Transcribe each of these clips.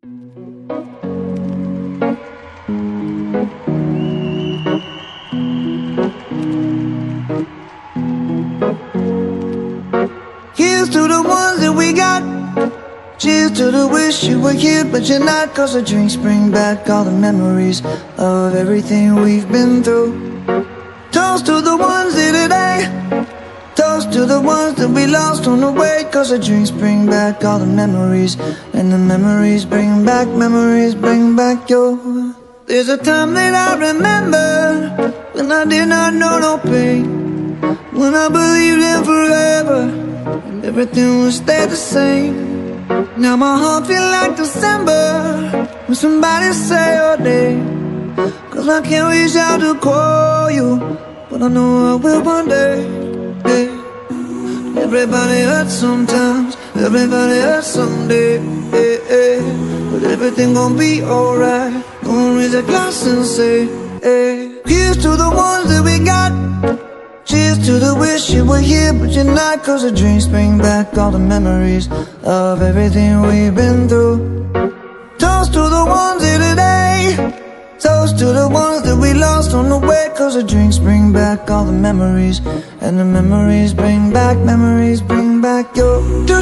Here's to the ones that we got. Cheers to the wish you were here but you're not, 'cause the drinks bring back all the memories of everything we've been through. Toast to the ones here today. Toast to the ones that we lost on the way, 'cause the drinks bring back all the memories, and the memories bring back your. There's a time that I remember when I did not know no pain, when I believed in forever and everything would stay the same. Now my heart feel like December when somebody say your name, 'cause I can't reach out to call you, but I know I will one day. Hey. Everybody hurts sometimes, everybody hurts someday. Hey, hey. But everything gon' be alright. Gonna raise a glass and say, hey. Here's to the ones that we got. Cheers to the wish you were here but you're not, 'cause the drinks bring back all the memories of everything we've been through. Toast to the ones here today. Toast to the ones that we lost on the way, 'cause the drinks bring back all the memories, and the memories bring back your.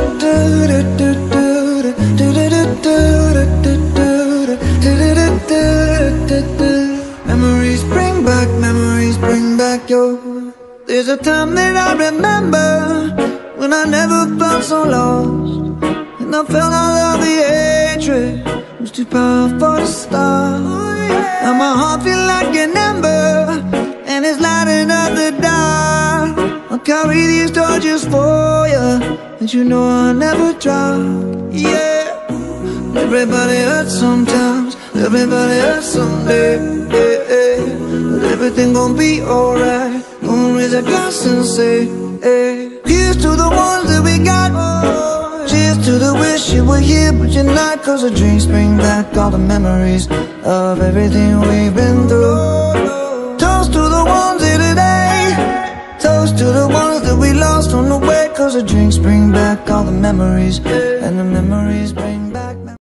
Memories bring back your. There's a time that I remember when I never felt so lost, and I felt all of the hatred was too powerful to stop. And my heart feel like an ember, and it's lighting up the dark. I'll carry these torches for you, and you know I'll never drop. Yeah. Everybody hurts sometimes, everybody hurts someday. Yeah, yeah. But everything gon' be alright. Gonna raise a glass and say, hey. Here's to the ones that we got. Cheers to the wish you were here but you're not, 'cause the drinks bring back all the memories of everything we've been through. Toast to the ones here today. Toast to the ones that we lost on the way, 'cause the drinks bring back all the memories, and the memories bring